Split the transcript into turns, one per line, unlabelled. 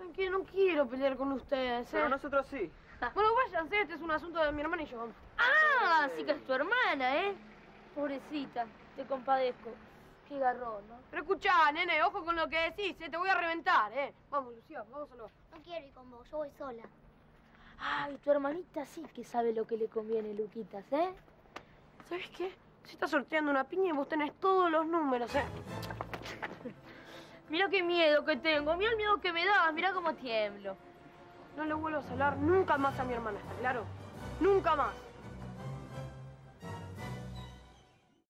Que no quiero pelear con ustedes,
Pero nosotros sí.
Bueno, váyanse, este es un asunto de mi hermana y yo.
Ah, sí que es tu hermana, ¿eh? Pobrecita, te compadezco. Qué garrón, ¿no?
Pero escuchá, nene, ojo con lo que decís, te voy a reventar, Vamos, Lucía, vamos a lo...
No quiero ir con vos, yo voy sola.
Ay, tu hermanita sí que sabe lo que le conviene, Luquitas, ¿eh?
¿Sabes qué? Se está sorteando una piña y vos tenés todos los números,
Mira qué miedo que tengo, mira el miedo que me das, mira cómo tiemblo.
No le vuelvas a hablar nunca más a mi hermana, ¿está claro? Nunca más.